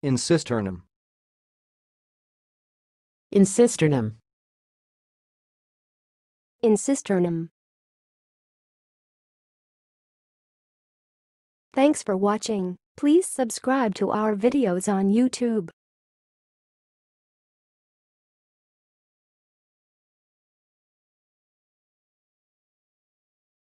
en-sis-ternum, en-sis-ternum, en-sis-ternum. Thanks for watching. Please subscribe to our videos on YouTube.